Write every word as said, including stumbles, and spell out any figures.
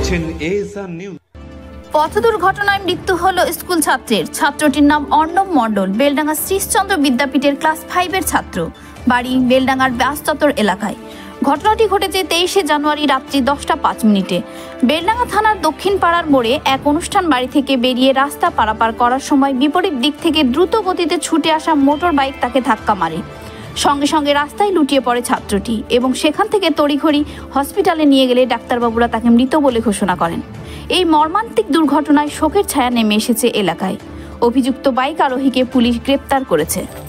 দেখছেন ASR news. পথ দুর্ঘটনায় মৃত্যু হলো স্কুল ছাত্রের। ছাত্রটির নাম অর্ণব মণ্ডল, বেলডাঙ্গা শ্রীশচন্দ্র বিদ্যাপীঠের ক্লাস ফাইভের ছাত্র, বাড়ি বেলডাঙ্গার ব্যাসচত্বর এলাকায়। ঘটনাটি ঘটেছে তেইশে জানুয়ারি রাত্রি দশটা পাঁচ মিনিটে। বেলডাঙ্গা থানার দক্ষিণ পাড়ার মোড়ে এক অনুষ্ঠান বাড়ি থেকে বেরিয়ে রাস্তা পারাপার করার সময় বিপরীত দিক থেকে দ্রুত গতিতে ছুটে আসা মোটর বাইক তাকে ধাক্কা মারে। সঙ্গে সঙ্গে রাস্তায় লুটিয়ে পড়ে ছাত্রটি এবং সেখান থেকে তড়িঘড়ি হসপিটালে নিয়ে গেলে ডাক্তারবাবুরা তাকে মৃত বলে ঘোষণা করেন। এই মর্মান্তিক দুর্ঘটনায় শোকের ছায়া নেমে এসেছে এলাকায়। অভিযুক্ত বাইক আরোহীকে পুলিশ গ্রেপ্তার করেছে।